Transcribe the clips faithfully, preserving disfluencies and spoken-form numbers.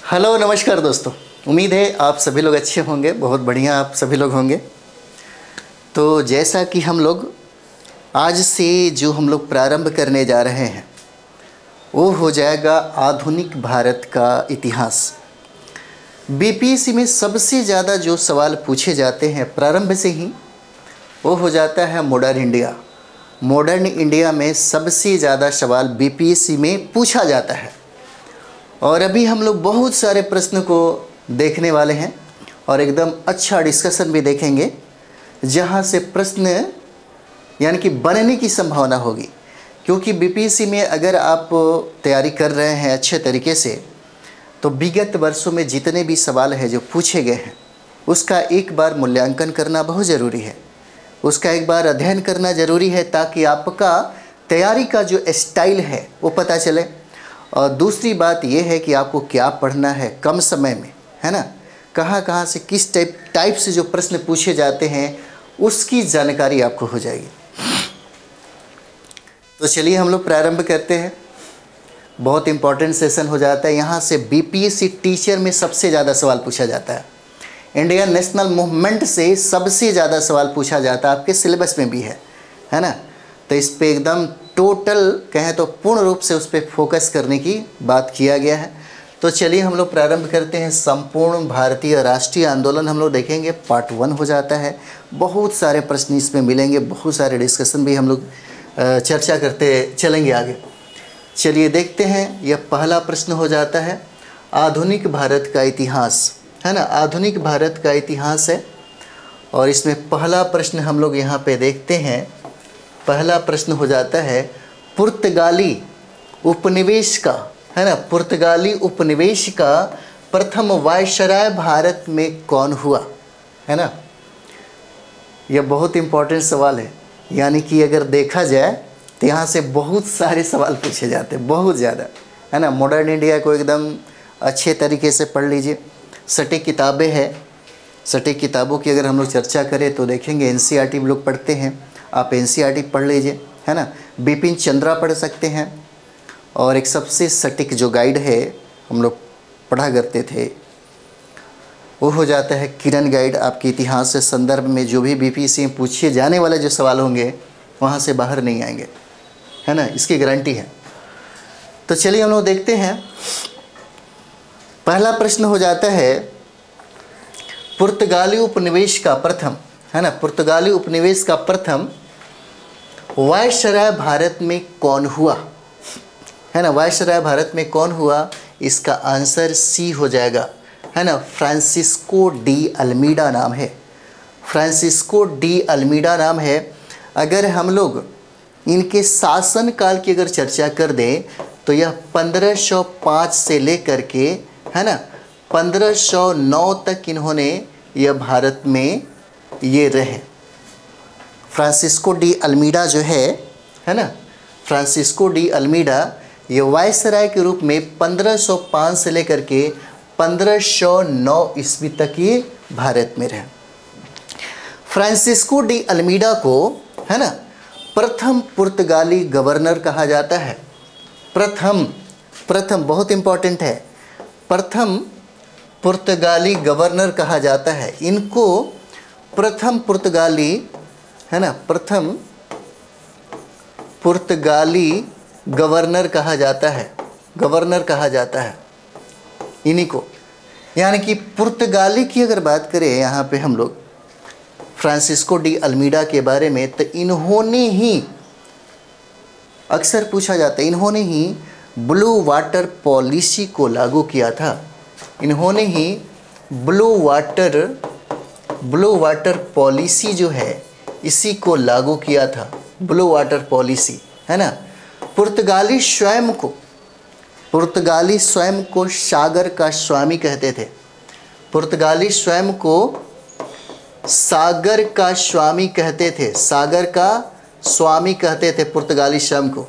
Hello नमस्कार दोस्तों, उम्मीद है आप सभी लोग अच्छे होंगे, बहुत बढ़िया आप सभी लोग होंगे। तो जैसा कि हम लोग आज से जो हम लोग प्रारंभ करने जा रहे हैं वो हो जाएगा आधुनिक भारत का इतिहास। बीपीएससी में सबसे ज़्यादा जो सवाल पूछे जाते हैं प्रारंभ से ही वो हो जाता है मॉडर्न इंडिया। मॉडर्न इंडिया में सबसे ज़्यादा सवाल बीपीएससी में पूछा जाता है और अभी हम लोग बहुत सारे प्रश्न को देखने वाले हैं और एकदम अच्छा डिस्कशन भी देखेंगे जहां से प्रश्न यानी कि बनने की संभावना होगी। क्योंकि बीपीएससी में अगर आप तैयारी कर रहे हैं अच्छे तरीके से तो विगत वर्षों में जितने भी सवाल हैं जो पूछे गए हैं उसका एक बार मूल्यांकन करना बहुत ज़रूरी है, उसका एक बार अध्ययन करना ज़रूरी है ताकि आपका तैयारी का जो स्टाइल है वो पता चले। और दूसरी बात यह है कि आपको क्या पढ़ना है कम समय में, है ना, कहाँ कहाँ से किस टाइप टाइप से जो प्रश्न पूछे जाते हैं उसकी जानकारी आपको हो जाएगी। तो चलिए हम लोग प्रारंभ करते हैं। बहुत इंपॉर्टेंट सेशन हो जाता है। यहाँ से बीपीएससी टीचर में सबसे ज़्यादा सवाल पूछा जाता है। इंडियन नेशनल मूवमेंट से सबसे ज़्यादा सवाल पूछा जाता है, आपके सिलेबस में भी है है ना। तो इस पे एकदम टोटल कहें तो पूर्ण रूप से उस पर फोकस करने की बात किया गया है। तो चलिए हम लोग प्रारंभ करते हैं। संपूर्ण भारतीय राष्ट्रीय आंदोलन हम लोग देखेंगे, पार्ट वन हो जाता है। बहुत सारे प्रश्न इसमें मिलेंगे, बहुत सारे डिस्कशन भी हम लोग चर्चा करते चलेंगे आगे। चलिए देखते हैं। यह पहला प्रश्न हो जाता है आधुनिक भारत का इतिहास, है ना। आधुनिक भारत का इतिहास है और इसमें पहला प्रश्न हम लोग यहाँ पे देखते हैं। पहला प्रश्न हो जाता है पुर्तगाली उपनिवेश का, है ना, पुर्तगाली उपनिवेश का प्रथम वायसराय भारत में कौन हुआ, है ना। यह बहुत इंपॉर्टेंट सवाल है। यानी कि अगर देखा जाए तो यहाँ से बहुत सारे सवाल पूछे जाते हैं, बहुत ज़्यादा, है ना। मॉडर्न इंडिया को एकदम अच्छे तरीके से पढ़ लीजिए। सटीक किताबें हैं, सटीक किताबों की अगर हम लोग चर्चा करें तो देखेंगे एनसीईआरटी हम लोग पढ़ते हैं, आप एनसीईआरटी पढ़ लीजिए, है ना। बिपिन चंद्रा पढ़ सकते हैं और एक सबसे सटीक जो गाइड है हम लोग पढ़ा करते थे वो हो जाता है किरण गाइड। आपके इतिहास से संदर्भ में जो भी बीपीएससी में पूछे जाने वाले जो सवाल होंगे वहाँ से बाहर नहीं आएंगे, है ना, इसकी गारंटी है। तो चलिए हम लोग देखते हैं। पहला प्रश्न हो जाता है पुर्तगाली उपनिवेश का प्रथम, है ना, पुर्तगाली उपनिवेश का प्रथम वायसराय भारत में कौन हुआ, है ना। वायसराय भारत में कौन हुआ, इसका आंसर सी हो जाएगा, है ना। फ्रांसिस्को डी अल्मीडा नाम है, फ्रांसिस्को डी अल्मीडा नाम है। अगर हम लोग इनके शासन काल की अगर चर्चा कर दें तो यह पंद्रह सौ पाँच से लेकर के, है ना, पंद्रह सौ नौ तक इन्होंने यह भारत में ये रहे। फ्रांसिस्को डी अल्मीडा जो है है ना, फ्रांसिस्को डी अल्मीडा ये वायसराय के रूप में पंद्रह सौ पाँच से लेकर के पंद्रह सौ नौ ईस्वी तक ये भारत में रहे। फ्रांसिस्को डी अल्मीडा को, है ना, प्रथम पुर्तगाली गवर्नर कहा जाता है। प्रथम प्रथम बहुत इंपॉर्टेंट है, प्रथम पुर्तगाली गवर्नर कहा जाता है। इनको प्रथम पुर्तगाली, है ना, प्रथम पुर्तगाली गवर्नर कहा जाता है, गवर्नर कहा जाता है इन्हीं को। यानी कि पुर्तगाली की अगर बात करें यहाँ पे हम लोग फ्रांसिस्को डी अल्मीडा के बारे में तो इन्होंने ही, अक्सर पूछा जाता है, इन्होंने ही ब्लू वाटर पॉलिसी को लागू किया था। इन्होंने ही blue water blue water policy जो है इसी को लागू किया था, ब्लू वाटर पॉलिसी, है ना। पुर्तगाली स्वयं को पुर्तगाली स्वयं को सागर का स्वामी कहते थे। पुर्तगाली स्वयं को सागर का स्वामी कहते थे, सागर का स्वामी कहते थे पुर्तगाली स्वयं को।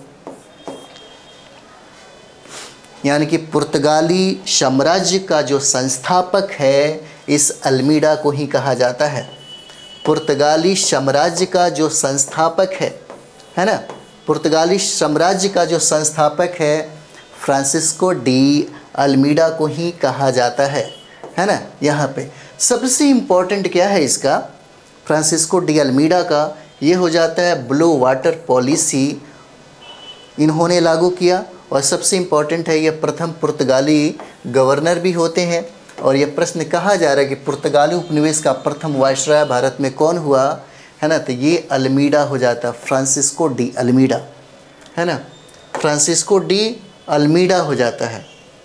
यानी कि पुर्तगाली साम्राज्य का जो संस्थापक है इस अल्मीडा को ही कहा जाता है। पुर्तगाली साम्राज्य का जो संस्थापक है है ना, पुर्तगाली साम्राज्य का जो संस्थापक है फ्रांसिस्को डी अल्मीडा को ही कहा जाता है, है ना। यहाँ पे सबसे इम्पोर्टेंट क्या है इसका, फ्रांसिस्को डी अल्मीडा का, ये हो जाता है ब्लू वाटर पॉलिसी इन्होंने लागू किया। और सबसे इम्पॉर्टेंट है, ये प्रथम पुर्तगाली गवर्नर भी होते हैं। और ये प्रश्न कहा जा रहा है कि पुर्तगाली उपनिवेश का प्रथम वायसराय भारत में कौन हुआ, है ना, तो ये अल्मीडा हो जाता, फ्रांसिस्को डी अल्मीडा, है ना, फ्रांसिस्को डी अल्मीडा हो जाता है।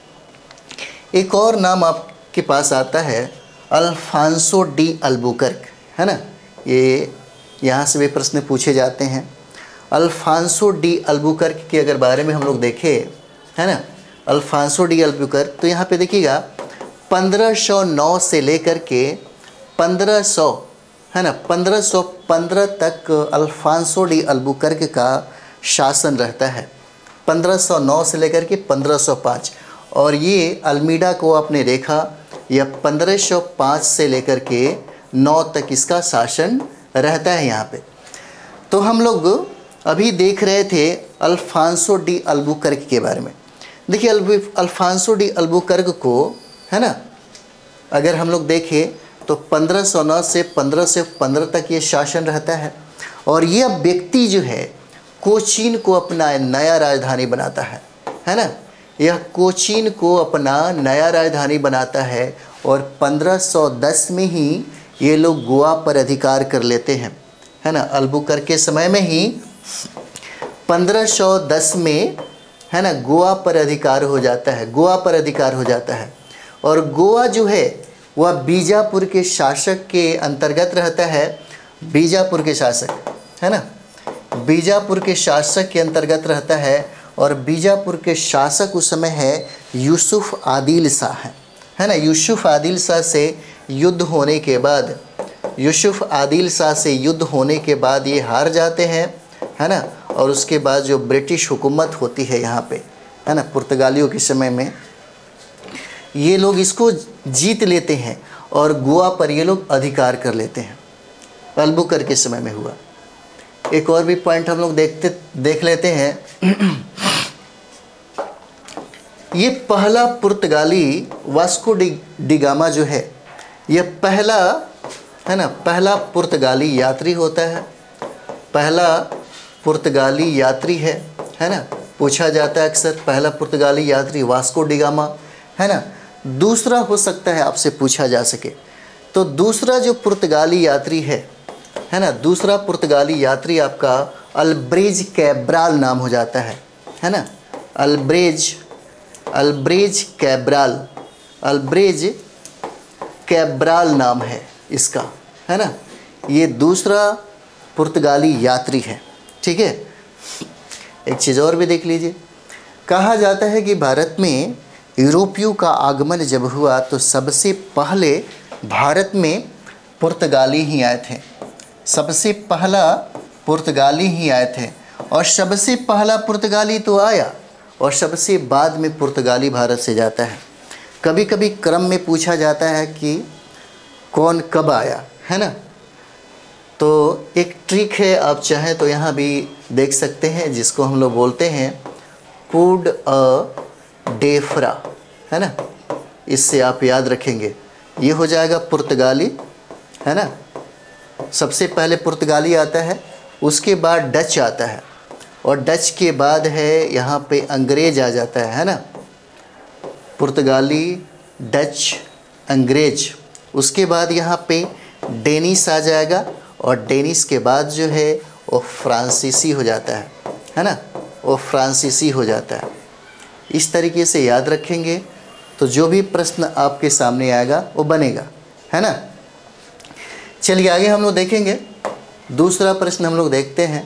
एक और नाम आपके पास आता है अल्फांसो डी अल्बुकर्क, है ना, ये यहाँ से भी प्रश्न पूछे जाते हैं। अल्फांसो डी अल्बुकर्क के अगर बारे में हम लोग देखें, है ना, अल्फांसो डी अल्बुकर्क, तो यहाँ पे देखिएगा पंद्रह सौ नौ से लेकर के पंद्रह सौ, है ना, पंद्रह सौ पंद्रह तक अल्फांसो डी अल्बुकर्क का शासन रहता है, पंद्रह सौ नौ से लेकर के पंद्रह सौ पाँच। और ये अल्मीडा को आपने देखा, यह पंद्रह सौ पाँच से लेकर के नौ तक इसका शासन रहता है यहाँ पे। तो हम लोग अभी देख रहे थे अल्फांसो डी अल्बुकर्क के बारे में। देखिए अल्फांसो डी अल्बुकर्क को, है ना, अगर हम लोग देखें तो पंद्रह सौ नौ से पंद्रह सौ पंद्रह तक ये शासन रहता है। और यह व्यक्ति जो है कोचीन को अपना नया राजधानी बनाता है, है ना, यह कोचीन को अपना नया राजधानी बनाता है। और पंद्रह सौ दस में ही ये लोग गोवा पर अधिकार कर लेते हैं, है ना, अल्बुकर्क के समय में ही पंद्रह सौ दस में, है ना, गोवा पर अधिकार हो जाता है, गोवा पर अधिकार हो जाता है। और गोवा जो है वह बीजापुर के शासक के अंतर्गत रहता है, बीजापुर के शासक, है ना, बीजापुर के शासक के अंतर्गत रहता है। और बीजापुर के शासक उस समय है यूसुफ आदिल शाह, है, है ना। यूसुफ आदिल शाह से युद्ध होने के बाद, यूसुफ आदिल शाह से युद्ध होने के बाद ये हार जाते हैं, है ना। और उसके बाद जो ब्रिटिश हुकूमत होती है यहाँ पे, है ना, पुर्तगालियों के समय में, ये लोग इसको जीत लेते हैं और गोवा पर ये लोग अधिकार कर लेते हैं। अल्बुकर्क के समय में हुआ। एक और भी पॉइंट हम लोग देखते देख लेते हैं। ये पहला पुर्तगाली वास्को डी डी गामा जो है, यह पहला, है ना, पहला पुर्तगाली यात्री होता है, पहला पुर्तगाली यात्री है, है ना, पूछा जाता है अक्सर पहला पुर्तगाली यात्री वास्को डी गामा, है ना। दूसरा हो सकता है आपसे पूछा जा सके, तो दूसरा जो पुर्तगाली यात्री है, है ना, दूसरा पुर्तगाली यात्री आपका अल्ब्रेज कैब्राल नाम हो जाता है, है ना, अल्ब्रेज अल्ब्रेज कैब्राल, अल्ब्रेज कैब्राल नाम है इसका, है ना। ये दूसरा पुर्तगाली यात्री है, ठीक है। एक चीज़ और भी देख लीजिए, कहा जाता है कि भारत में यूरोपियों का आगमन जब हुआ तो सबसे पहले भारत में पुर्तगाली ही आए थे, सबसे पहला पुर्तगाली ही आए थे। और सबसे पहला पुर्तगाली तो आया और सबसे बाद में पुर्तगाली भारत से जाता है। कभी कभी क्रम में पूछा जाता है कि कौन कब आया, है ना। तो एक ट्रिक है, आप चाहें तो यहाँ भी देख सकते हैं, जिसको हम लोग बोलते हैं पुड अ डेफ्रा, है ना। इससे आप याद रखेंगे, ये हो जाएगा पुर्तगाली, है ना। सबसे पहले पुर्तगाली आता है, उसके बाद डच आता है, और डच के बाद है यहाँ पे अंग्रेज आ जाता है, है ना। पुर्तगाली, डच, अंग्रेज, उसके बाद यहाँ पे डेनिस आ जाएगा, और डेनिस के बाद जो है वो फ्रांसीसी हो जाता है, है ना, वो फ्रांसीसी हो जाता है। इस तरीके से याद रखेंगे तो जो भी प्रश्न आपके सामने आएगा वो बनेगा, है ना। चलिए आगे हम लोग देखेंगे, दूसरा प्रश्न हम लोग देखते हैं।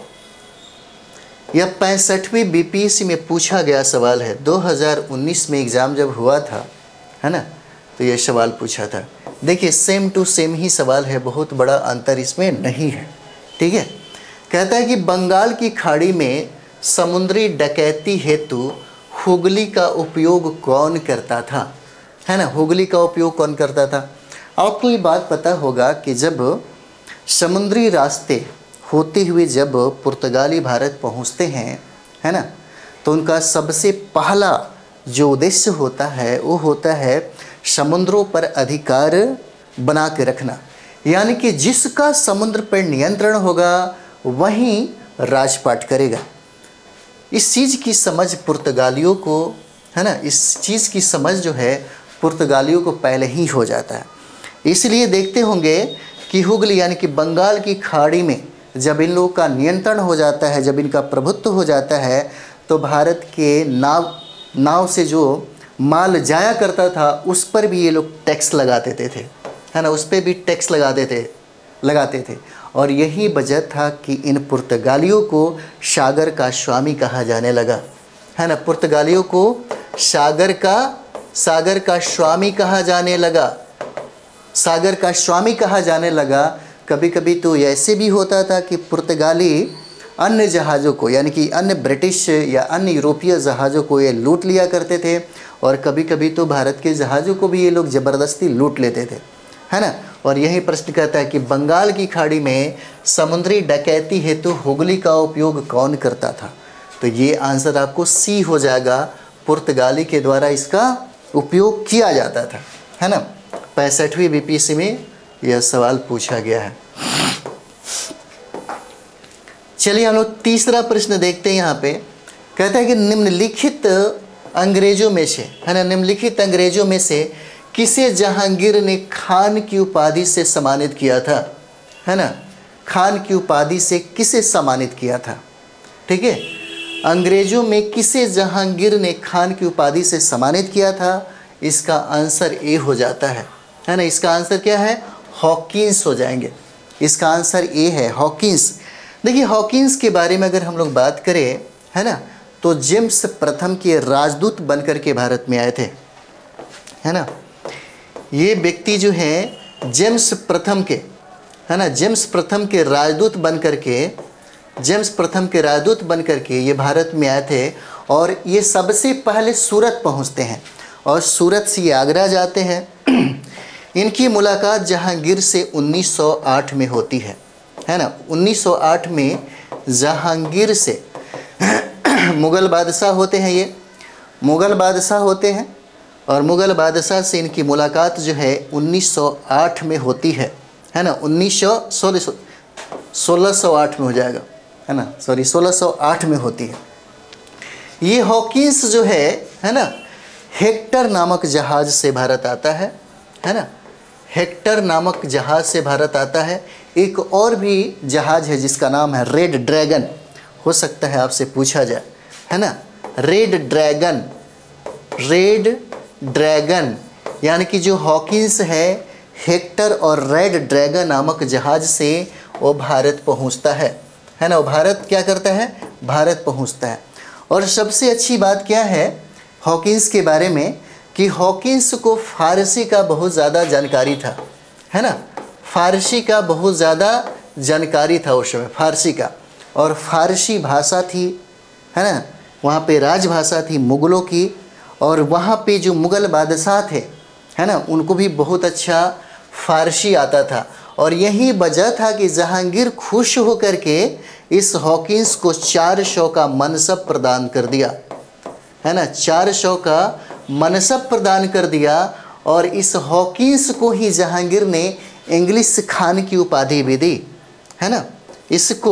यह पैंसठवीं बीपीएससी में पूछा गया सवाल है, दो हज़ार उन्नीस में एग्ज़ाम जब हुआ था, है ना, तो यह सवाल पूछा था। देखिए सेम टू सेम ही सवाल है, बहुत बड़ा अंतर इसमें नहीं है, ठीक है। कहता है कि बंगाल की खाड़ी में समुद्री डकैती हेतु हुगली का उपयोग कौन करता था, है ना। हुगली का उपयोग कौन करता था। आपको ये बात पता होगा कि जब समुद्री रास्ते होते हुए जब पुर्तगाली भारत पहुंचते हैं, है ना, तो उनका सबसे पहला जो उद्देश्य होता है वो होता है समुद्रों पर अधिकार बना के रखना, यानी कि जिसका समुद्र पर नियंत्रण होगा वहीं राजपाट करेगा। इस चीज़ की समझ पुर्तगालियों को, है ना, इस चीज़ की समझ जो है पुर्तगालियों को पहले ही हो जाता है। इसलिए देखते होंगे कि हुगली यानी कि बंगाल की खाड़ी में जब इन लोगों का नियंत्रण हो जाता है, जब इनका प्रभुत्व हो जाता है, तो भारत के नाव नाव से जो माल जाया करता था उस पर भी ये लोग टैक्स लगा देते थे, है ना, उस पर भी टैक्स लगा देते लगाते थे। और यही वजह था कि इन पुर्तगालियों को सागर का स्वामी कहा जाने लगा, है ना। पुर्तगालियों को सागर का सागर का स्वामी कहा जाने लगा सागर का स्वामी कहा जाने लगा। कभी कभी तो ऐसे भी होता था कि पुर्तगाली अन्य जहाज़ों को, यानी कि अन्य ब्रिटिश या अन्य यूरोपीय जहाज़ों को ये लूट लिया करते थे, और कभी कभी तो भारत के जहाज़ों को भी ये लोग ज़बरदस्ती लूट लेते थे, है ना। और यही प्रश्न कहता है कि बंगाल की खाड़ी में समुद्री डकैती हेतु तो हुगली का उपयोग कौन करता था? तो ये आंसर आपको सी हो जाएगा, पुर्तगाली के द्वारा इसका उपयोग किया जाता था, है ना। पैंसठवीं बीपीएससी में यह सवाल पूछा गया है। चलिए हम लोग तीसरा प्रश्न देखते हैं। यहाँ पे कहता है कि निम्नलिखित अंग्रेजों में से, है ना, निम्नलिखित अंग्रेजों में से किसे जहांगीर ने खान की उपाधि से सम्मानित किया था, है ना। खान की उपाधि से किसे सम्मानित किया था? ठीक है, अंग्रेजों में किसे जहांगीर ने खान की उपाधि से सम्मानित किया था? इसका आंसर ए हो जाता है, है ना। इसका आंसर क्या है? हॉकिंस हो जाएंगे। इसका आंसर ए है, हॉकिंस। देखिए हॉकिंस के बारे में अगर हम लोग बात करें, है ना, तो जेम्स प्रथम के राजदूत बनकर के भारत में आए थे, है ना। ये व्यक्ति जो है जेम्स प्रथम के, है ना, जेम्स प्रथम के राजदूत बनकर के जेम्स प्रथम के राजदूत बनकर के ये भारत में आए थे, और ये सबसे पहले सूरत पहुंचते हैं, और सूरत से ये आगरा जाते हैं। इनकी मुलाकात जहांगीर से उन्नीस सौ आठ में होती है, है ना। उन्नीस सौ आठ में जहांगीर से मुग़ल बादशाह होते हैं, ये मुग़ल बादशाह होते हैं, और मुग़ल बादशाह से इनकी मुलाकात जो है उन्नीस सौ आठ में होती है, है ना। उन्नीस सौ सोलह सौ सोलह सौ आठ में हो जाएगा, है ना, सॉरी सोलह सौ आठ में होती है। ये हॉकिंस जो है है ना, हेक्टर नामक जहाज़ से भारत आता है, है ना। हेक्टर नामक जहाज़ से भारत आता है। एक और भी जहाज़ है जिसका नाम है रेड ड्रैगन, हो सकता है आपसे पूछा जाए, है ना। रेड ड्रैगन रेड ड्रैगन यानी कि जो हॉकिंस है, हेक्टर और रेड ड्रैगन नामक जहाज़ से वो भारत पहुंचता है, है ना। वो भारत क्या करता है? भारत पहुंचता है। और सबसे अच्छी बात क्या है हॉकिंस के बारे में कि हॉकिंस को फ़ारसी का बहुत ज़्यादा जानकारी था, है ना। फ़ारसी का बहुत ज़्यादा जानकारी था उस समय, फ़ारसी का, और फ़ारसी भाषा थी, है ना। वहाँ पे राजभाषा थी मुग़लों की, और वहाँ पे जो मुग़ल बादशाह थे, है ना, उनको भी बहुत अच्छा फ़ारसी आता था। और यही वजह था कि जहांगीर खुश होकर के इस हॉकिंस को चार सौ का मनसब प्रदान कर दिया, है ना। चार सौ का मनसब प्रदान कर दिया, और इस हॉकिंस को ही जहांगीर ने इंग्लिश खान की उपाधि भी दी, है ना। इसको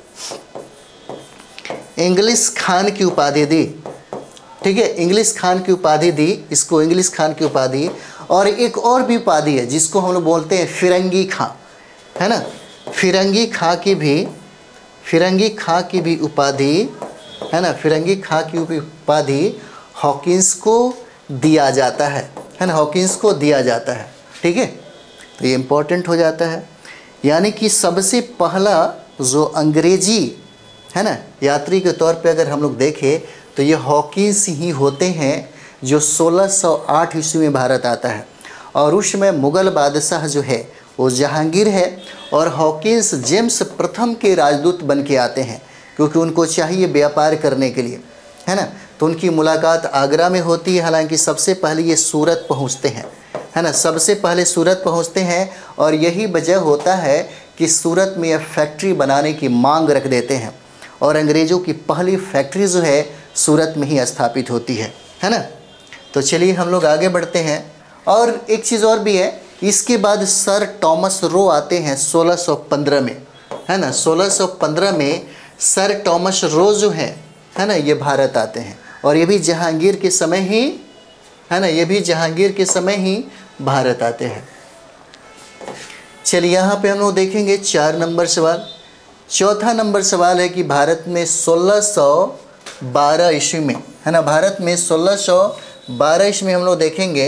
इंग्लिश खान की उपाधि दी, ठीक है, इंग्लिश खान की उपाधि दी इसको, इंग्लिश खान की उपाधि। और एक और भी उपाधि है जिसको हम लोग बोलते हैं फिरंगी खां, है ना। फिरंगी खां की भी फिरंगी खां की भी उपाधि, है ना, फिरंगी खां की उपाधि हॉकिंस को दिया जाता है, है ना, हॉकिंस को दिया जाता है, ठीक है। तो ये इम्पोर्टेंट हो जाता है। यानी कि सबसे पहला जो अंग्रेजी, है ना, यात्री के तौर पे अगर हम लोग देखें तो ये हॉकिंस ही होते हैं जो सोलह सौ आठ ईस्वी में भारत आता है। और उस समय मुग़ल बादशाह जो है वो जहांगीर है, और हॉकिंस जेम्स प्रथम के राजदूत बन के आते हैं, क्योंकि उनको चाहिए व्यापार करने के लिए, है ना। तो उनकी मुलाकात आगरा में होती है। हालांकि सबसे पहले ये सूरत पहुंचते हैं, है ना, सबसे पहले सूरत पहुंचते हैं। और यही वजह होता है कि सूरत में यह फैक्ट्री बनाने की मांग रख देते हैं, और अंग्रेज़ों की पहली फैक्ट्री जो है सूरत में ही स्थापित होती है, है ना। तो चलिए हम लोग आगे बढ़ते हैं। और एक चीज़ और भी है, इसके बाद सर टॉमस रो आते हैं सोलह सौ पंद्रह में, है ना। सोलह सौ पंद्रह में सर टॉमस रो जो है है ना, ये भारत आते हैं और ये भी जहांगीर के समय ही, है ना, ये भी जहांगीर के समय ही भारत आते हैं। चलिए यहाँ पे हम लोग देखेंगे चार नंबर सवाल। चौथा नंबर सवाल है कि भारत में सोलह सौ बारह ईस्वी में, है ना, भारत में सोलह सौ बारह ईस्वी में हम लोग देखेंगे,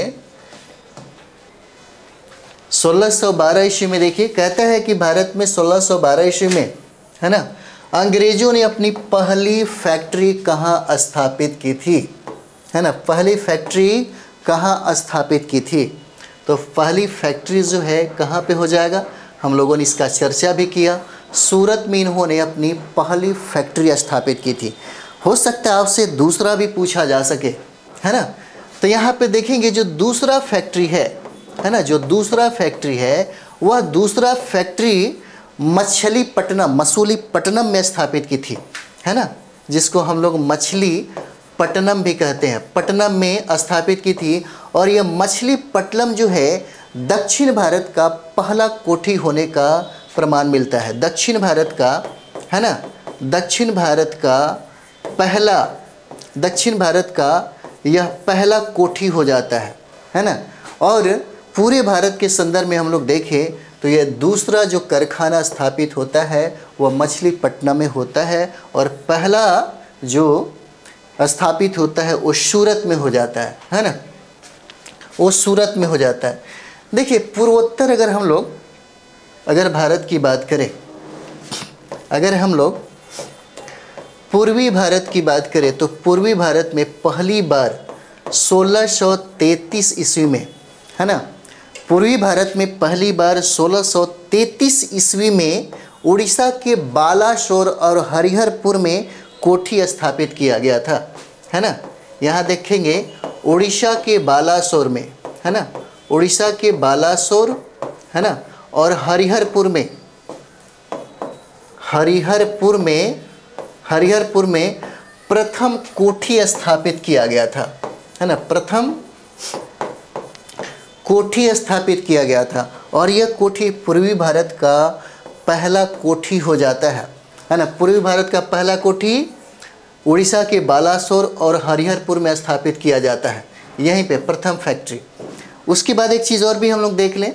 सोलह सौ बारह ईस्वी में देखिए कहता है कि भारत में सोलह सौ बारह ईस्वी में, है ना, अंग्रेजों ने अपनी पहली फैक्ट्री कहाँ स्थापित की थी, है ना। पहली फैक्ट्री कहाँ स्थापित की थी, तो पहली फैक्ट्री जो है कहाँ पे हो जाएगा, हम लोगों ने इसका चर्चा भी किया। सूरत में इन्होंने अपनी पहली फैक्ट्री स्थापित की थी। हो सकता है आपसे दूसरा भी पूछा जा सके, है ना। तो यहाँ पे देखेंगे जो दूसरा फैक्ट्री है, है ना, जो दूसरा फैक्ट्री है वह दूसरा फैक्ट्री मछलीपट्टनम, मसूलीपट्टनम में स्थापित की थी, है ना, जिसको हम लोग मछलीपट्टनम भी कहते हैं, पट्टनम में स्थापित की थी। और यह मछलीपट्टनम जो है दक्षिण भारत का पहला कोठी होने का प्रमाण मिलता है। दक्षिण भारत का, है ना, दक्षिण भारत का पहला, दक्षिण भारत का यह पहला कोठी हो जाता है, है ना। और पूरे भारत के संदर्भ में हम लोग देखें तो यह दूसरा जो कारखाना स्थापित होता है वह मछलीपट्टनम में होता है और पहला जो स्थापित होता है वो सूरत में हो जाता है, है ना, वो सूरत में हो जाता है। देखिए पूर्वोत्तर अगर हम लोग अगर भारत की बात करें, अगर हम लोग पूर्वी भारत की बात करें तो पूर्वी भारत में पहली बार सोलह सौ तैंतीस ईस्वी में, है ना, पूर्वी भारत में पहली बार सोलह सौ तैंतीस ईस्वी में उड़ीसा के बालासोर और हरिहरपुर में कोठी स्थापित किया गया था, है ना। यहाँ देखेंगे उड़ीसा के बालासोर में, है ना, उड़ीसा के बालासोर, है ना, और हरिहरपुर में, हरिहरपुर में हरिहरपुर में प्रथम कोठी स्थापित किया गया था, है ना, प्रथम कोठी स्थापित किया गया था। और यह कोठी पूर्वी भारत का पहला कोठी हो जाता है, है ना। पूर्वी भारत का पहला कोठी उड़ीसा के बालासोर और हरिहरपुर में स्थापित किया जाता है, यहीं पे प्रथम फैक्ट्री। उसके बाद एक चीज़ और भी हम लोग देख लें,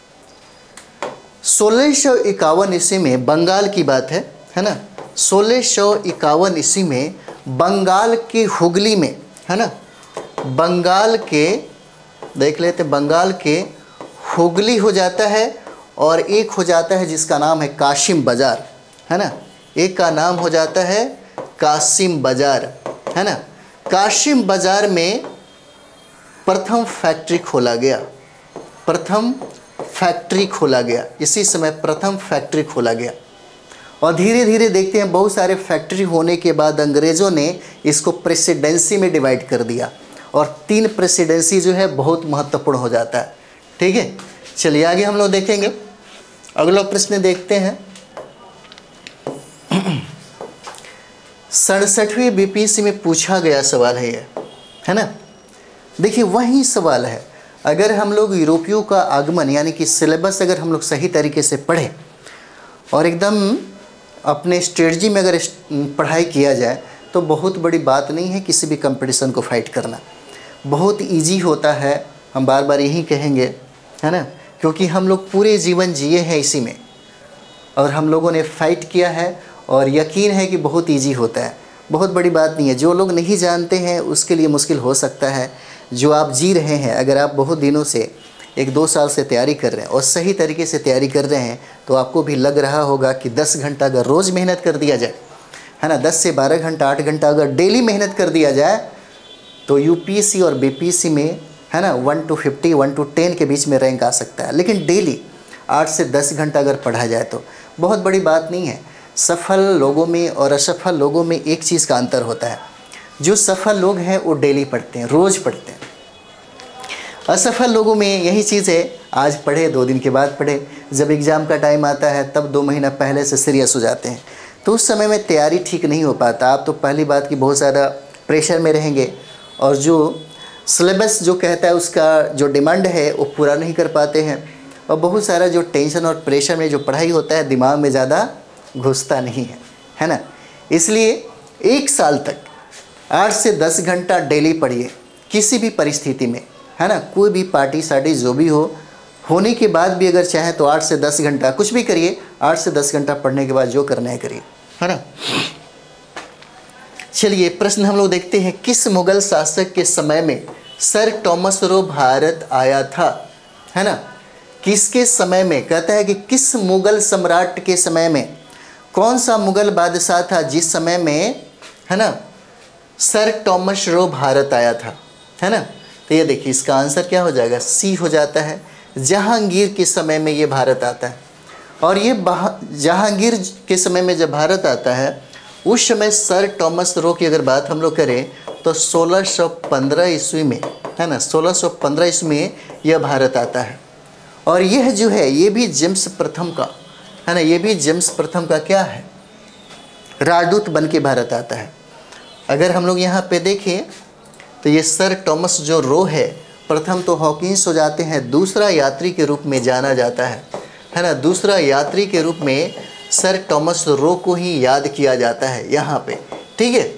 सोलह सौ इक्यावन ईस्वी में बंगाल की बात है, है ना, सोलह सौ इक्यावन ईस्वी में बंगाल के हुगली में, है ना, बंगाल के देख लेते बंगाल के हुगली हो जाता है और एक हो जाता है जिसका नाम है कासिम बाज़ार, है ना, एक का नाम हो जाता है कासिम बाज़ार, है ना। कासिम बाज़ार में प्रथम फैक्ट्री खोला गया, प्रथम फैक्ट्री खोला गया इसी समय प्रथम फैक्ट्री खोला गया। और धीरे धीरे देखते हैं बहुत सारे फैक्ट्री होने के बाद अंग्रेज़ों ने इसको प्रेसिडेंसी में डिवाइड कर दिया और तीन प्रेसिडेंसी जो है बहुत महत्वपूर्ण हो जाता है, ठीक है। चलिए आगे हम लोग देखेंगे, अगला प्रश्न देखते हैं। सड़सठवीं बीपीएससी में पूछा गया सवाल है ये, है ना। देखिए वही सवाल है, अगर हम लोग यूरोपियों का आगमन यानी कि सिलेबस अगर हम लोग सही तरीके से पढ़ें और एकदम अपने स्ट्रेटजी में अगर पढ़ाई किया जाए तो बहुत बड़ी बात नहीं है किसी भी कंपटीशन को फाइट करना, बहुत इजी होता है। हम बार बार यही कहेंगे, है ना, क्योंकि हम लोग पूरे जीवन जिए हैं इसी में और हम लोगों ने फाइट किया है और यकीन है कि बहुत इजी होता है, बहुत बड़ी बात नहीं है। जो लोग नहीं जानते हैं उसके लिए मुश्किल हो सकता है, जो आप जी रहे हैं, अगर आप बहुत दिनों से एक दो साल से तैयारी कर रहे हैं और सही तरीके से तैयारी कर रहे हैं तो आपको भी लग रहा होगा कि दस घंटा अगर रोज़ मेहनत कर दिया जाए, है ना, दस से बारह घंटा आठ घंटा अगर डेली मेहनत कर दिया जाए तो यूपीएससी और बीपीएससी में, है ना, one two fifty one two ten के बीच में रैंक आ सकता है। लेकिन डेली आठ से दस घंटा अगर पढ़ा जाए तो बहुत बड़ी बात नहीं है। सफल लोगों में और असफल लोगों में एक चीज़ का अंतर होता है, जो सफल लोग हैं वो डेली पढ़ते हैं, रोज़ पढ़ते हैं। असफल लोगों में यही चीज़ है, आज पढ़े दो दिन के बाद पढ़े, जब एग्ज़ाम का टाइम आता है तब दो महीना पहले से सीरियस हो जाते हैं, तो उस समय में तैयारी ठीक नहीं हो पाता। आप तो पहली बात की बहुत ज़्यादा प्रेशर में रहेंगे और जो सिलेबस जो कहता है उसका जो डिमांड है वो पूरा नहीं कर पाते हैं, और बहुत सारा जो टेंशन और प्रेशर में जो पढ़ाई होता है दिमाग में ज़्यादा घुसता नहीं है, है ना। इसलिए एक साल तक आठ से दस घंटा डेली पढ़िए किसी भी परिस्थिति में, है ना। कोई भी पार्टी सार्टी जो भी हो, होने के बाद भी अगर चाहें तो आठ से दस घंटा कुछ भी करिए, आठ से दस घंटा पढ़ने के बाद जो करना है करिए, है ना। चलिए प्रश्न हम लोग देखते हैं, किस मुगल शासक के समय में सर टॉमस रो भारत आया था, है ना। किसके समय में, कहता है कि किस मुगल सम्राट के समय में, कौन सा मुगल बादशाह था जिस समय में, है ना, सर टॉमस रो भारत आया था, है ना। तो ये देखिए इसका आंसर क्या हो जाएगा, सी हो जाता है। जहांगीर के समय में ये भारत आता है, और ये जहांगीर के समय में जब भारत आता है उस समय सर टॉमस रो की अगर बात हम लोग करें तो सोलह सौ पंद्रह ईस्वी में, है ना, सोलह सौ पंद्रह ईस्वी में यह भारत आता है। और यह जो है ये भी जेम्स प्रथम का, है ना, ये भी जेम्स प्रथम का क्या है, राजदूत बन के भारत आता है। अगर हम लोग यहाँ पे देखें तो ये सर टॉमस जो रो है, प्रथम तो हॉकिंस हो जाते हैं, दूसरा यात्री के रूप में जाना जाता है, है ना। दूसरा यात्री के रूप में सर टॉमस रो को ही याद किया जाता है यहाँ पे, ठीक है।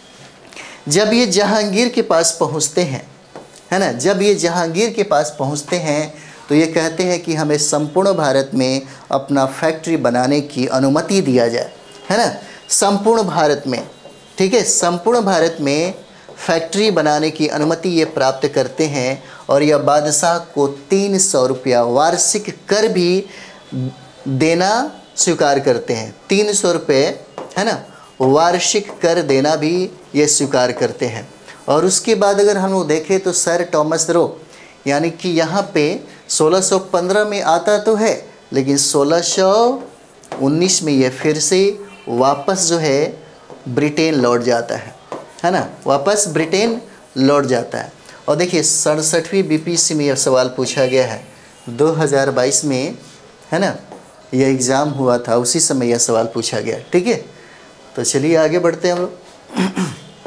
जब ये जहांगीर के पास पहुँचते हैं, है ना, जब ये जहांगीर के पास पहुँचते हैं तो ये कहते हैं कि हमें संपूर्ण भारत में अपना फैक्ट्री बनाने की अनुमति दिया जाए, है ना, संपूर्ण भारत में, ठीक है, संपूर्ण भारत में फैक्ट्री बनाने की अनुमति ये प्राप्त करते हैं। और यह बादशाह को तीन सौ रुपया वार्षिक कर भी देना स्वीकार करते हैं, तीन सौ रुपये, है ना, वार्षिक कर देना भी ये स्वीकार करते हैं। और उसके बाद अगर हम लोग देखें तो सर टॉमस रो यानी कि यहाँ पे सोलह सौ पंद्रह में आता तो है, लेकिन सोलह सौ उन्नीस में ये फिर से वापस जो है ब्रिटेन लौट जाता है, है ना, वापस ब्रिटेन लौट जाता है। और देखिए सड़सठवीं बीपीएससी में यह सवाल पूछा गया है, दो हज़ार बाईस में, है ना, यह एग्ज़ाम हुआ था, उसी समय यह सवाल पूछा गया, ठीक है। तो चलिए आगे बढ़ते हैं हम लोग।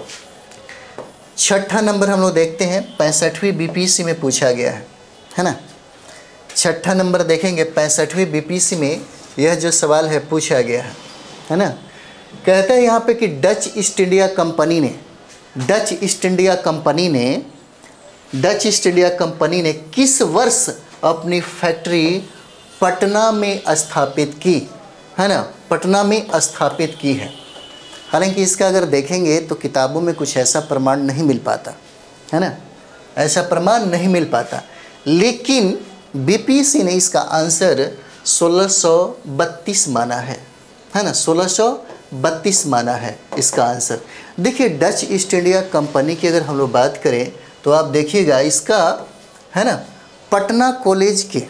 छठा नंबर हम लोग देखते हैं, पैंसठवीं बीपीएससी में पूछा गया है, है ना। छठा नंबर देखेंगे, पैंसठवीं बीपीएससी में यह जो सवाल है पूछा गया है, है ना। कहता है यहाँ पे कि डच ईस्ट इंडिया कंपनी ने डच ईस्ट इंडिया कंपनी ने डच ईस्ट इंडिया कंपनी ने किस वर्ष अपनी फैक्ट्री पटना में स्थापित की, है ना, पटना में स्थापित की है। हालांकि इसका अगर देखेंगे तो किताबों में कुछ ऐसा प्रमाण नहीं मिल पाता, है ना, ऐसा प्रमाण नहीं मिल पाता, लेकिन बीपीएससी ने इसका आंसर सोलह सौ बत्तीस माना है, है ना, सोलह सौ बत्तीस माना है इसका आंसर। देखिए डच ईस्ट इंडिया कंपनी की अगर हम लोग बात करें तो आप देखिएगा इसका, है ना, पटना कॉलेज के,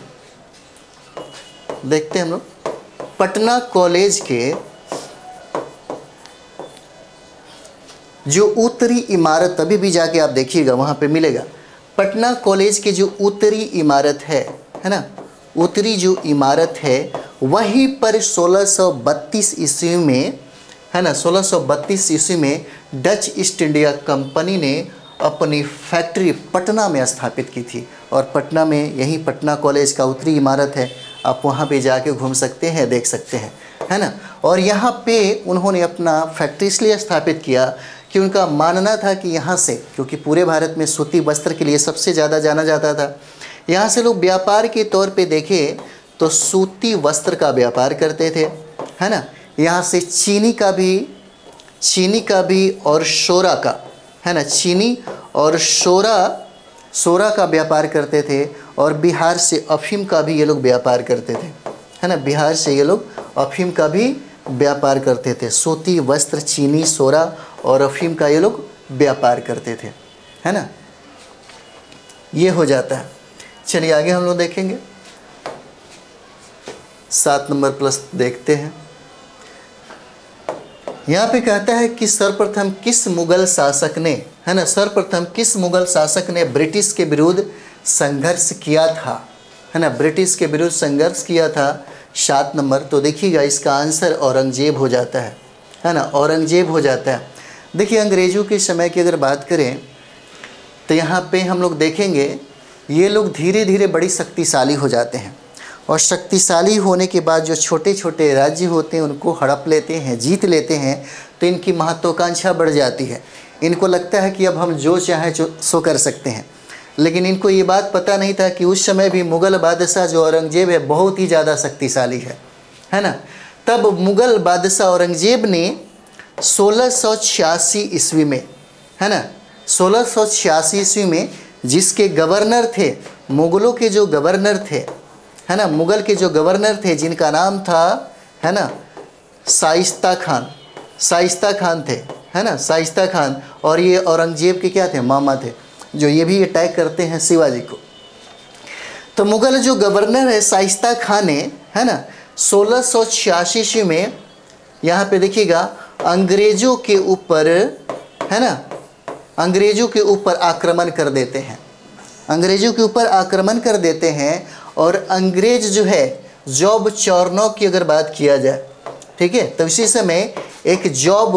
देखते हैं हम लोग, पटना कॉलेज के जो उत्तरी इमारत, अभी भी जाके आप देखिएगा वहाँ पे मिलेगा, पटना कॉलेज की जो उत्तरी इमारत है, है ना, उत्तरी जो इमारत है वहीं पर सोलह सौ बत्तीस ईस्वी में, है ना, सोलह सौ बत्तीस ईस्वी में डच ईस्ट इंडिया कंपनी ने अपनी फैक्ट्री पटना में स्थापित की थी। और पटना में यही पटना कॉलेज का उत्तरी इमारत है, आप वहाँ पे जाके घूम सकते हैं, देख सकते हैं, है ना। और यहाँ पे उन्होंने अपना फैक्ट्री इसलिए स्थापित किया कि उनका मानना था कि यहाँ से, क्योंकि पूरे भारत में सूती वस्त्र के लिए सबसे ज़्यादा जाना जाता था, यहाँ से लोग व्यापार के तौर पे देखें तो सूती वस्त्र का व्यापार करते थे, है ना। यहाँ से चीनी का भी चीनी का भी और शोरा का, है ना, चीनी और शोरा सोरा का व्यापार करते थे। और बिहार से अफीम का भी ये लोग व्यापार करते थे, है ना, बिहार से ये लोग अफीम का भी व्यापार करते थे। सूती वस्त्र, चीनी, सोरा और अफीम का ये लोग व्यापार करते थे, है ना, ये हो जाता है। चलिए आगे हम लोग देखेंगे, सात नंबर प्लस देखते हैं। यहाँ पे कहता है कि सर्वप्रथम किस मुगल शासक ने, है ना, सर्वप्रथम किस मुगल शासक ने ब्रिटिश के विरुद्ध संघर्ष किया था, है ना, ब्रिटिश के विरुद्ध संघर्ष किया था। सात नंबर तो देखिएगा इसका आंसर औरंगजेब हो जाता है, है ना, औरंगजेब हो जाता है। देखिए अंग्रेज़ों के समय की अगर बात करें तो यहाँ पे हम लोग देखेंगे ये लोग धीरे धीरे बड़ी शक्तिशाली हो जाते हैं, और शक्तिशाली होने के बाद जो छोटे छोटे राज्य होते हैं उनको हड़प लेते हैं, जीत लेते हैं, तो इनकी महत्वाकांक्षा बढ़ जाती है। इनको लगता है कि अब हम जो चाहें सो कर सकते हैं। लेकिन इनको ये बात पता नहीं था कि उस समय भी मुग़ल बादशाह जो औरंगज़ेब है बहुत ही ज़्यादा शक्तिशाली है, है ना। तब मुग़ल बादशाह औरंगज़ेब ने सोलह सौ छियासी ईस्वी में, है ना, सोलह सौ छियासी ईस्वी में जिसके गवर्नर थे, मुग़लों के जो गवर्नर थे, है ना, मुग़ल के जो गवर्नर थे जिनका नाम था, है ना, शाइस्ता खान, शाइस्ता खान थे, है ना, शाइस्ता खान। और ये औरंगज़ेब के क्या थे, मामा थे, जो ये भी अटैक करते हैं शिवाजी को। तो मुग़ल जो गवर्नर है शाइस्ता खान ने, है ना, सोलह सौ छियासी ईस्वी में यहाँ पे देखिएगा अंग्रेज़ों के ऊपर, है ना, अंग्रेज़ों के ऊपर आक्रमण कर देते हैं, अंग्रेज़ों के ऊपर आक्रमण कर देते हैं। और अंग्रेज़ जो है जॉब चार्नोक की अगर बात किया जाए, ठीक है, तो इसी समय एक जॉब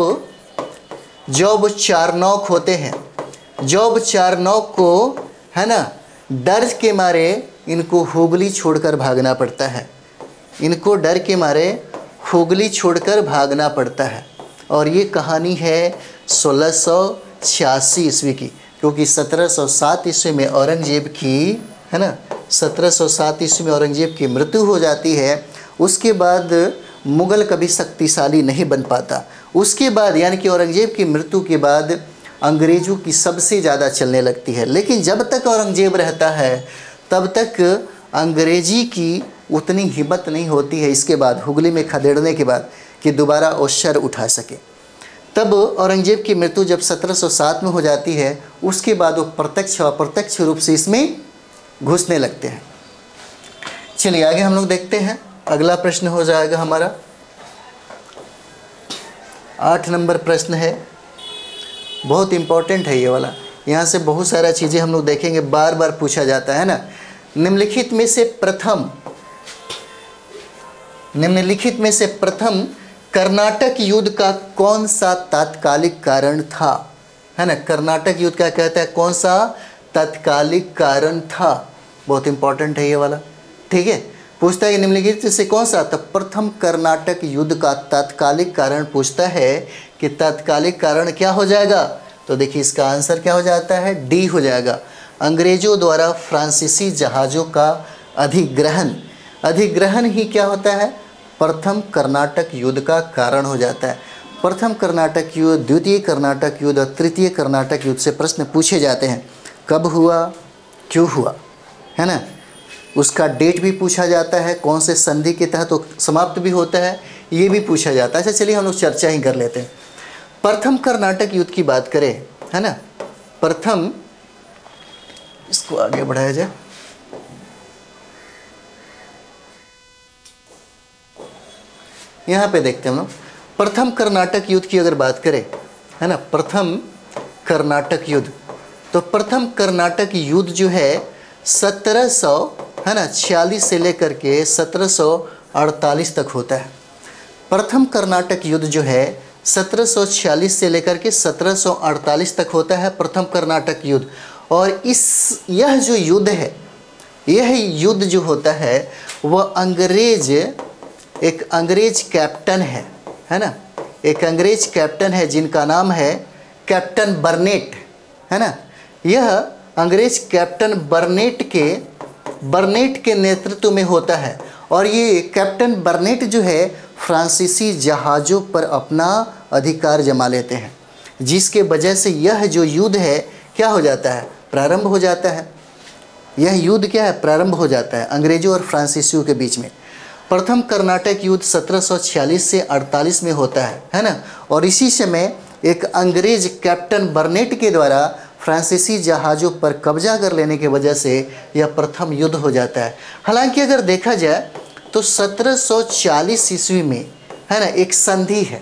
जॉब चार्नोक होते हैं। जॉब चार्नोक को, है ना, डर के मारे इनको हुगली छोड़कर भागना पड़ता है, इनको डर के मारे हुगली छोड़कर भागना पड़ता है। और ये कहानी है सोलह सौ छियासी ईस्वी की, क्योंकि सत्रह सौ सात ईस्वी में औरंगज़ेब की, है ना, सत्रह सौ सात ईस्वी में औरंगज़ेब की मृत्यु हो जाती है। उसके बाद मुग़ल कभी शक्तिशाली नहीं बन पाता। उसके बाद यानी कि औरंगज़ेब की मृत्यु के बाद अंग्रेज़ों की सबसे ज़्यादा चलने लगती है। लेकिन जब तक औरंगज़ेब रहता है तब तक अंग्रेज़ी की उतनी हिम्मत नहीं होती है, इसके बाद हुगली में खदेड़ने के बाद, कि दोबारा वो शर उठा सके। तब औरंगज़ेब की मृत्यु जब सत्रह सौ सात में हो जाती है, उसके बाद वो प्रत्यक्ष और अप्रत्यक्ष रूप से इसमें घुसने लगते हैं। चलिए आगे हम लोग देखते हैं। अगला प्रश्न हो जाएगा हमारा आठ नंबर प्रश्न है, बहुत इम्पोर्टेंट है ये वाला। यहाँ से बहुत सारा चीज़ें हम लोग देखेंगे, बार बार पूछा जाता है ना। निम्नलिखित में से प्रथम निम्नलिखित में से प्रथम कर्नाटक युद्ध का कौन सा तात्कालिक कारण था, है ना। कर्नाटक युद्ध का कहता है कौन सा तात्कालिक कारण था, बहुत इंपॉर्टेंट है ये वाला, ठीक है। पूछता है कि निम्नलिखित से कौन सा, तो प्रथम कर्नाटक युद्ध का तात्कालिक कारण पूछता है कि तात्कालिक कारण क्या हो जाएगा। तो देखिए इसका आंसर क्या हो जाता है, डी हो जाएगा, अंग्रेजों द्वारा फ्रांसीसी जहाज़ों का अधिग्रहण। अधिग्रहण ही क्या होता है, प्रथम कर्नाटक युद्ध का कारण हो जाता है। प्रथम कर्नाटक युद्ध, द्वितीय कर्नाटक युद्ध और तृतीय कर्नाटक युद्ध से प्रश्न पूछे जाते हैं, कब हुआ, क्यों हुआ, है ना। उसका डेट भी पूछा जाता है, कौन से संधि के तहत तो समाप्त भी होता है, ये भी पूछा जाता है। अच्छा चलिए हम लोग चर्चा ही कर लेते हैं। प्रथम कर्नाटक युद्ध की बात करें, है ना, प्रथम, इसको आगे बढ़ाया जाए, यहाँ पे देखते हैं हम लोग। प्रथम कर्नाटक युद्ध की अगर बात करें, है ना, प्रथम कर्नाटक युद्ध, तो प्रथम कर्नाटक युद्ध जो है सत्रह सौ, है ना, छियालीस से लेकर के सत्रह सौ अड़तालीस तक होता है। प्रथम कर्नाटक युद्ध जो है सत्रह सौ छियालीस से लेकर के सत्रह सौ अड़तालीस तक होता है, प्रथम कर्नाटक युद्ध। और इस यह जो युद्ध है, यह युद्ध जो होता है वह अंग्रेज, एक अंग्रेज कैप्टन है, है ना, एक अंग्रेज कैप्टन है जिनका नाम है कैप्टन बर्नेट, है ना। यह अंग्रेज कैप्टन बर्नेट के बर्नेट के नेतृत्व में होता है। और ये कैप्टन बर्नेट जो है फ्रांसीसी जहाज़ों पर अपना अधिकार जमा लेते हैं, जिसके वजह से यह जो युद्ध है क्या हो जाता है, प्रारंभ हो जाता है। यह युद्ध क्या है, प्रारंभ हो जाता है अंग्रेज़ों और फ्रांसीसियों के बीच में। प्रथम कर्नाटक युद्ध सत्रह सौ छियालीस से अड़तालीस में होता है, है ना। और इसी समय एक अंग्रेज कैप्टन बर्नेट के द्वारा फ्रांसीसी जहाज़ों पर कब्जा कर लेने की वजह से यह प्रथम युद्ध हो जाता है। हालांकि अगर देखा जाए तो सत्रह सौ चालीस ईस्वी में, है ना, एक संधि है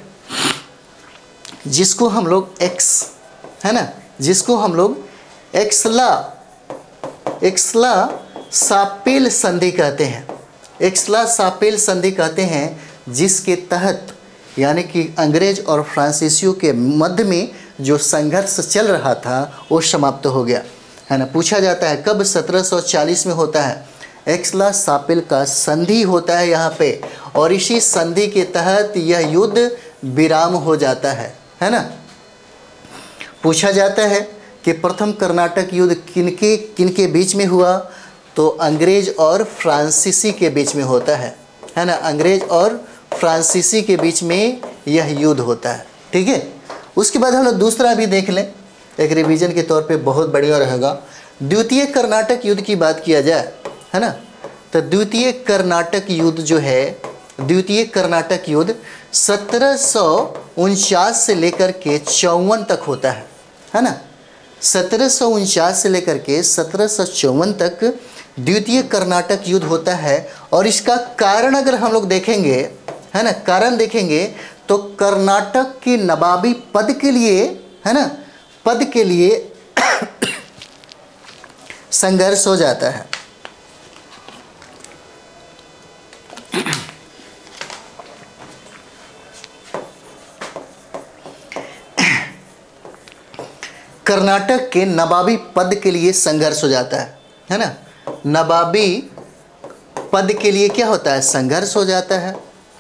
जिसको हम लोग एक्स, है ना, जिसको हम लोग एक्सला एक्सला सापेल संधि कहते हैं। एक्सला सापेल संधि कहते हैं, जिसके तहत यानी कि अंग्रेज और फ्रांसीसियों के मध्य में जो संघर्ष चल रहा था वो समाप्त हो गया, है ना। पूछा जाता है कब सत्रह सौ चालीस में होता है, एक्सला-शापिल का संधि होता है यहाँ पे, और इसी संधि के तहत यह युद्ध विराम हो जाता है, है ना। पूछा जाता है कि प्रथम कर्नाटक युद्ध किनके किनके बीच में हुआ, तो अंग्रेज और फ्रांसीसी के बीच में होता है, है ना। अंग्रेज और फ्रांसीसी के बीच में यह युद्ध होता है, ठीक है। उसके बाद हम लोग दूसरा भी देख लें, एक रिवीजन के तौर पे बहुत बढ़िया रहेगा। द्वितीय कर्नाटक युद्ध की बात किया जाए, है ना, तो द्वितीय कर्नाटक युद्ध जो है, द्वितीय कर्नाटक युद्ध सत्रह सौ उनचास से लेकर के चौवन तक होता है, है ना। सत्रह सौ उनचास से लेकर के सत्रह सौ चौवन तक द्वितीय कर्नाटक युद्ध होता है। और इसका कारण अगर हम लोग देखेंगे, है ना, कारण देखेंगे तो कर्नाटक की नवाबी पद के लिए, है ना, पद के लिए संघर्ष हो जाता है। कर्नाटक के नवाबी पद के लिए संघर्ष हो जाता है, है ना। नवाबी पद के लिए क्या होता है, संघर्ष हो जाता है।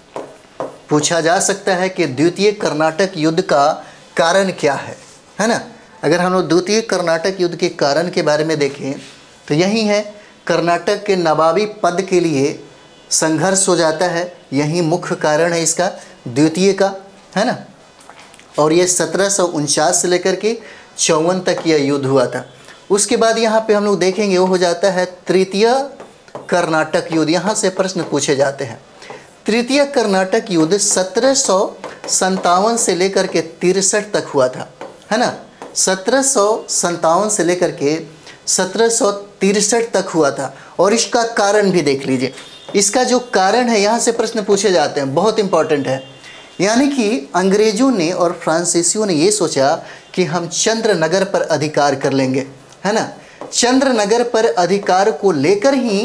पूछा जा सकता है कि द्वितीय कर्नाटक युद्ध का कारण क्या है, है ना। अगर हम लोग द्वितीय कर्नाटक युद्ध के कारण के बारे में देखें तो यही है, कर्नाटक के नवाबी पद के लिए संघर्ष हो जाता है, यही मुख्य कारण है इसका, द्वितीय का, है ना। और ये सत्रह सौ उनचास से लेकर के चौवन तक यह युद्ध हुआ था। उसके बाद यहाँ पे हम लोग देखेंगे वो हो जाता है तृतीय कर्नाटक युद्ध। यहाँ से प्रश्न पूछे जाते हैं। तृतीय कर्नाटक युद्ध सत्रह सौ संतावन से लेकर के तिरसठ तक हुआ था, है ना। सत्रह सौ संतावन से लेकर के सत्रह सौ तिरसठ तक हुआ था। और इसका कारण भी देख लीजिए, इसका जो कारण है यहाँ से प्रश्न पूछे जाते हैं, बहुत इंपॉर्टेंट है। यानी कि अंग्रेजों ने और फ्रांसीसियों ने ये सोचा कि हम चंद्रनगर पर अधिकार कर लेंगे, है ना। चंद्रनगर पर अधिकार को लेकर ही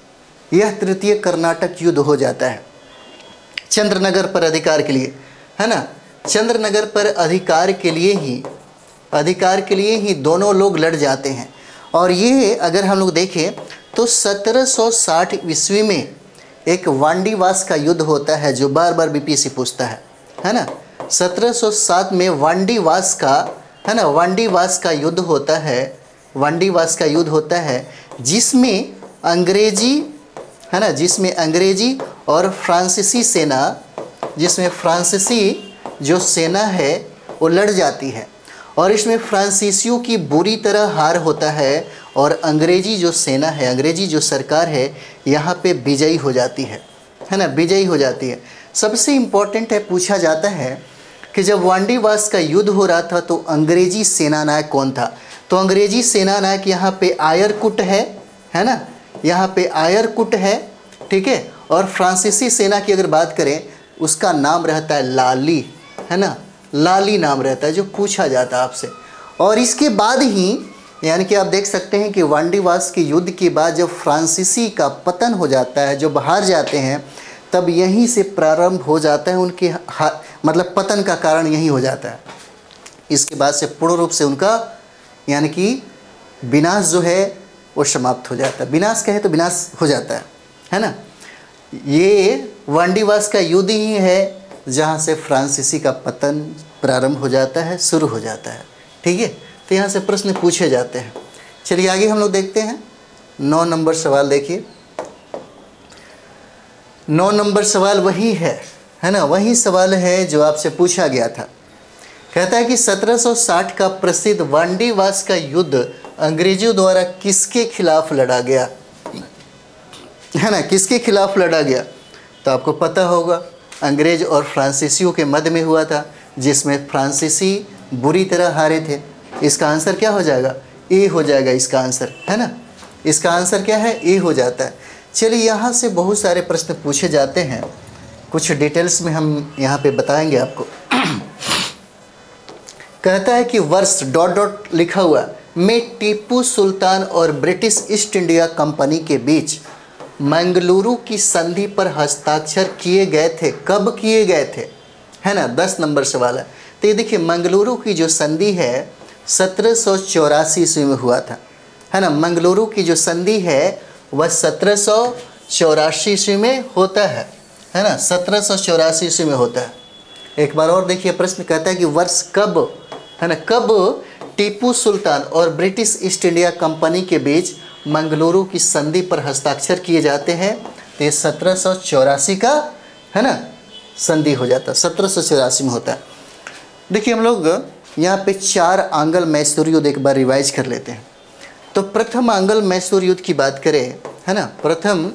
यह तृतीय कर्नाटक युद्ध हो जाता है। चंद्रनगर पर अधिकार के लिए, है ना, चंद्रनगर पर अधिकार के लिए ही अधिकार के लिए ही दोनों लोग लड़ जाते हैं। और ये अगर हम लोग देखें तो सत्रह सौ साठ ईस्वी में एक वांडीवास का युद्ध होता है, जो बार बार बीपीएससी पूछता है, है ना। सत्रह सौ सात में वांडीवास का, है ना, वांडीवास का युद्ध होता है, वांडीवास का युद्ध होता है जिसमें अंग्रेजी, है ना, जिसमें अंग्रेजी और फ्रांसीसी सेना, जिसमें फ्रांसीसी जो सेना है वो लड़ जाती है। और इसमें फ्रांसीसियों की बुरी तरह हार होता है और अंग्रेजी जो सेना है, अंग्रेजी जो सरकार है यहाँ पे विजयी हो जाती है, है ना, विजयी हो जाती है। सबसे इम्पोर्टेंट है, पूछा जाता है कि जब वांडीवास का युद्ध हो रहा था तो अंग्रेजी सेनानायक कौन था, तो अंग्रेजी सेनानायक यहाँ पे आयरकुट है, है ना, यहाँ पे आयरकुट है, ठीक है। और फ्रांसीसी सेना की अगर बात करें उसका नाम रहता है लाली, है ना, लाली नाम रहता है, जो पूछा जाता है आपसे। और इसके बाद ही, यानी कि आप देख सकते हैं कि वांडीवास के युद्ध के बाद जब फ्रांसीसी का पतन हो जाता है, जो बाहर जाते हैं, तब यहीं से प्रारंभ हो जाता है उनके, मतलब पतन का कारण यही हो जाता है। इसके बाद से पूर्ण रूप से उनका, यानी कि विनाश जो है वो समाप्त हो जाता है। विनाश कहे तो विनाश हो जाता है, है ना। ये वांडीवास का युद्ध ही है जहाँ से फ्रांसीसी का पतन प्रारंभ हो जाता है, शुरू हो जाता है, ठीक है। तो यहाँ से प्रश्न पूछे जाते हैं। चलिए आगे हम लोग देखते हैं। नौ नंबर सवाल देखिए। नौ नंबर सवाल वही है, है ना, वही सवाल है जो आपसे पूछा गया था। कहता है कि सत्रह सौ साठ का प्रसिद्ध वांडीवास का युद्ध अंग्रेजों द्वारा किसके खिलाफ लड़ा गया, है ना, किसके खिलाफ लड़ा गया। तो आपको पता होगा अंग्रेज और फ्रांसीसियों के मध्य में हुआ था, जिसमें फ्रांसीसी बुरी तरह हारे थे। इसका आंसर क्या हो जाएगा, ए हो जाएगा इसका आंसर, है ना। इसका आंसर क्या है, ए हो जाता है। चलिए यहाँ से बहुत सारे प्रश्न पूछे जाते हैं, कुछ डिटेल्स में हम यहाँ पे बताएंगे आपको। कहता है कि वर्ष डॉट डॉट लिखा हुआ में टीपू सुल्तान और ब्रिटिश ईस्ट इंडिया कंपनी के बीच मंगलुरु की संधि पर हस्ताक्षर किए गए थे, कब किए गए थे, है ना। दस नंबर सवाल है। तो ये देखिए मंगलुरु की जो संधि है सत्रह सौ चौरासी ईस्वी में हुआ था, है ना। मंगलुरु की जो संधि है वह सत्रह सौ चौरासी ईस्वी में होता है, है ना, सत्रह सौ चौरासी ईस्वी में होता है। एक बार और देखिए प्रश्न कहता है कि वर्ष कब, है ना, कब टीपू सुल्तान और ब्रिटिश ईस्ट इंडिया कंपनी के बीच मंगलुरु की संधि पर हस्ताक्षर किए जाते हैं। तो ये सत्रह सौ चौरासी का, है ना, संधि हो जाता है, सत्रह सौ चौरासी में होता है। देखिए हम लोग यहाँ पे चार आंग्ल मैसूर युद्ध एक बार रिवाइज कर लेते हैं। तो प्रथम आंग्ल मैसूर युद्ध की बात करें, है ना, प्रथम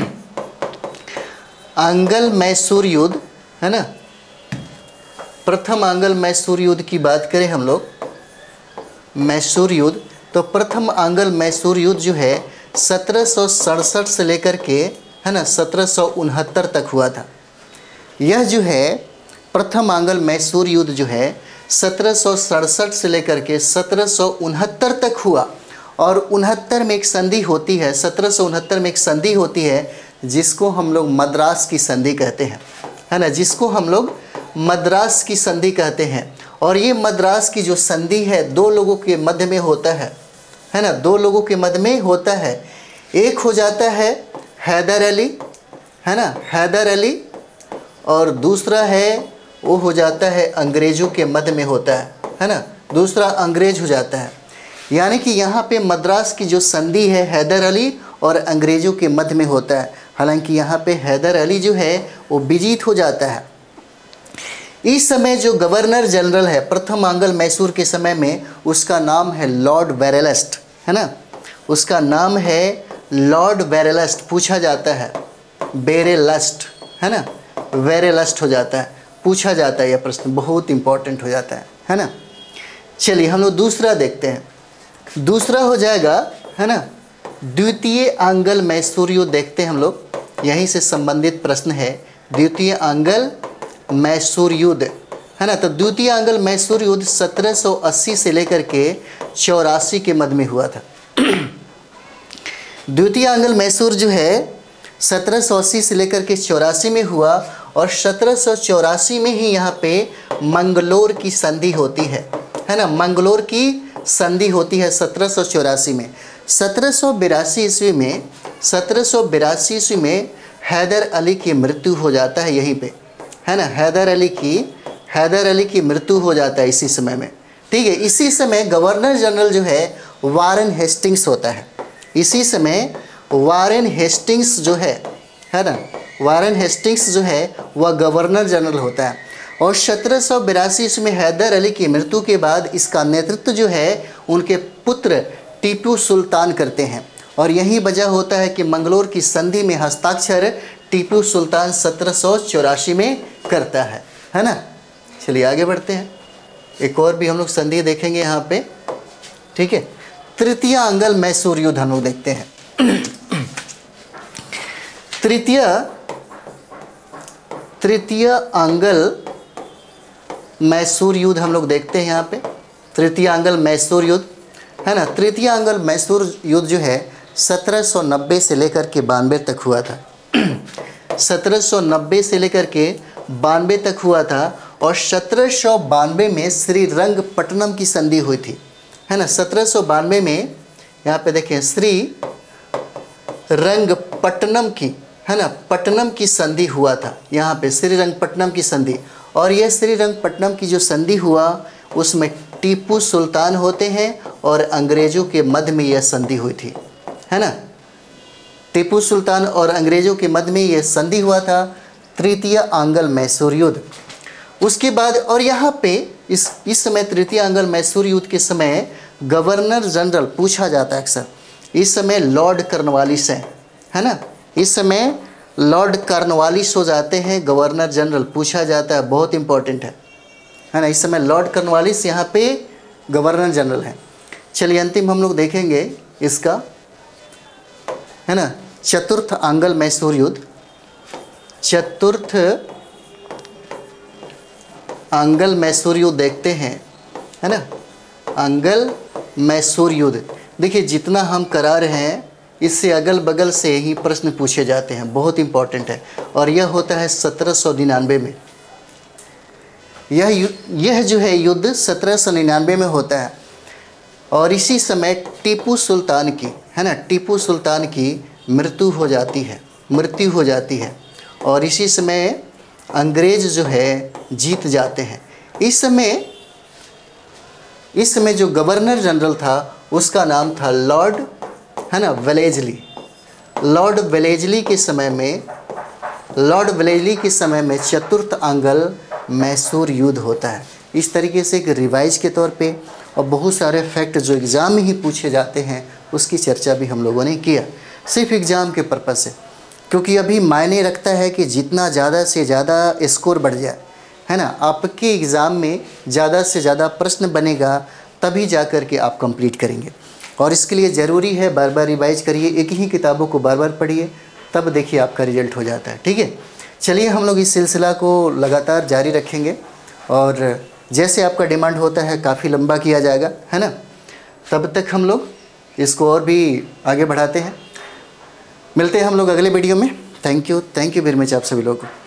आंग्ल मैसूर युद्ध, है ना, प्रथम आंग्ल मैसूर युद्ध की बात करें हम लोग, मैसूर युद्ध, तो प्रथम आंग्ल मैसूर युद्ध जो है सत्रह सौ सड़सठ से लेकर के, है ना, सत्रह सौ उनहत्तर तक हुआ था। यह जो है प्रथम आंग्ल मैसूर युद्ध जो है सत्रह सौ सड़सठ से लेकर के सत्रह सौ उनहत्तर तक हुआ। और उनहत्तर में एक संधि होती है, सत्रह सौ उनहत्तर में एक संधि होती है जिसको हम लोग मद्रास की संधि कहते हैं, है ना, जिसको हम लोग मद्रास की संधि कहते हैं। और ये मद्रास की जो संधि है दो लोगों के मध्य में होता है, है ना, दो लोगों के मध्य में होता है। एक हो जाता है हैदर अली, है ना, हैदर अली, और दूसरा है वो हो जाता है अंग्रेज़ों के मध्य में होता है, है ना, दूसरा अंग्रेज हो जाता है। यानी कि यहाँ पे मद्रास की जो संधि है हैदर अली और अंग्रेज़ों के मध्य में होता है। हालांकि यहाँ पे हैदर अली जो है वो विजित हो जाता है। इस समय जो गवर्नर जनरल है प्रथम आंग्ल मैसूर के समय में, उसका नाम है लॉर्ड वेरेलस्ट, है ना, उसका नाम है लॉर्ड वेरेलस्ट। पूछा जाता है बेरेलस्ट, है ना, वेरेलस्ट हो जाता है, पूछा जाता है, यह प्रश्न बहुत इंपॉर्टेंट हो जाता है, है ना। चलिए हम लोग दूसरा देखते हैं। दूसरा हो जाएगा, है ना, द्वितीय आंग्ल मैसूर युद्ध देखते हैं हम लोग, यहीं से संबंधित प्रश्न है, द्वितीय आंग्ल मैसूर युद्ध, है ना। तो द्वितीय आंग्ल मैसूर युद्ध सत्रह सौ अस्सी से लेकर के चौरासी के मध्य में हुआ था। द्वितीय आंग्ल मैसूर जो है सत्रह सौ अस्सी से लेकर के चौरासी में हुआ। और सत्रह सौ चौरासी में ही यहाँ पे मंगलोर की संधि होती है, है ना, मंगलोर की संधि होती है सत्रह सौ चौरासी में। सत्रह सौ बिरासी ईस्वी में सत्रह सौ बिरासी ईस्वी में हैदर अली की मृत्यु हो जाता है यहीं पे, है ना, हैदर अली की हैदर अली की मृत्यु हो जाता है इसी समय में, ठीक है। इसी समय गवर्नर जनरल जो है वारेन हेस्टिंग्स होता है। इसी समय वारेन हेस्टिंग्स जो है है ना वारेन हेस्टिंग्स जो है वह गवर्नर जनरल होता है। और सत्रह सौ बिरासी ईस्वी में हैदर अली की मृत्यु के बाद इसका नेतृत्व जो है उनके पुत्र टीपू सुल्तान करते हैं। और यही वजह होता है कि मंगलोर की संधि में हस्ताक्षर टीपू सुल्तान सत्रह सौ चौरासी में करता है, है ना। चलिए आगे बढ़ते हैं, एक और भी हम लोग संधि देखेंगे यहाँ पे, ठीक है। तृतीय आंग्ल मैसूर युद्ध हम लोग देखते हैं। तृतीय तृतीय आंग्ल मैसूर युद्ध हम लोग देखते हैं यहाँ पे। तृतीय आंग्ल मैसूर युद्ध, है ना, तृतीय आंग्ल मैसूर युद्ध जो है सत्रह सौ नब्बे से लेकर के बानवे तक हुआ था। सत्रह सौ नब्बे से लेकर के बानवे तक हुआ था। और सत्रह सौ बानवे में श्री रंगपट्टनम की संधि हुई थी, है ना। सत्रह सौ बानवे में यहाँ पे देखें श्री रंगपट्टनम की, है ना, पट्टनम की संधि हुआ था यहाँ पे, श्री रंगपट्टनम की संधि। और यह श्री रंगपट्टनम की जो संधि हुआ उसमें टीपू सुल्तान होते हैं और अंग्रेज़ों के मध्य में यह संधि हुई थी, है ना। टीपू सुल्तान और अंग्रेज़ों के मध्य में यह संधि हुआ था, तृतीय आंग्ल मैसूर युद्ध। उसके बाद और यहाँ पे इस इस समय तृतीय आंग्ल मैसूर युद्ध के समय गवर्नर जनरल पूछा जाता है अक्सर, इस समय लॉर्ड कॉर्नवालिस है, है ना। इस समय लॉर्ड कॉर्नवालिस हो जाते हैं गवर्नर जनरल, पूछा जाता है, बहुत इंपॉर्टेंट है, है ना। इस समय लॉर्ड कॉर्नवालिस यहाँ पे गवर्नर जनरल हैं। चलिए अंतिम हम लोग देखेंगे इसका, है ना, चतुर्थ आंग्ल मैसूर युद्ध। चतुर्थ आंग्ल मैसूर युद्ध देखते हैं, है ना, आंग्ल मैसूर युद्ध। देखिए जितना हम करा रहे हैं इससे अगल बगल से ही प्रश्न पूछे जाते हैं, बहुत इंपॉर्टेंट है। और यह होता है सत्रह सौ निन्यानवे में। यह यह जो है युद्ध सत्रह सौ निन्यानवे में होता है और इसी समय टीपू सुल्तान की, है ना, टीपू सुल्तान की मृत्यु हो जाती है मृत्यु हो जाती है और इसी समय अंग्रेज जो है जीत जाते हैं। इस समय इस समय जो गवर्नर जनरल था उसका नाम था लॉर्ड, है ना, वेलेजली। लॉर्ड वेलेजली के समय में लॉर्ड वेलेजली के समय में चतुर्थ आंग्ल मैसूर युद्ध होता है। इस तरीके से एक रिवाइज के तौर पे और बहुत सारे फैक्ट जो एग्ज़ाम में ही पूछे जाते हैं उसकी चर्चा भी हम लोगों ने किया, सिर्फ एग्ज़ाम के पर्पज़ से, क्योंकि अभी मायने रखता है कि जितना ज़्यादा से ज़्यादा स्कोर बढ़ जाए, है ना, आपके एग्ज़ाम में ज़्यादा से ज़्यादा प्रश्न बनेगा तभी जा कर के आप कंप्लीट करेंगे। और इसके लिए ज़रूरी है बार बार रिवाइज करिए, एक ही किताबों को बार बार पढ़िए, तब देखिए आपका रिजल्ट हो जाता है। ठीक है, चलिए हम लोग इस सिलसिला को लगातार जारी रखेंगे और जैसे आपका डिमांड होता है काफ़ी लंबा किया जाएगा, है ना। तब तक हम लोग इसको और भी आगे बढ़ाते हैं। मिलते हैं हम लोग अगले वीडियो में। Thank you thank you very much आप सभी लोगों को।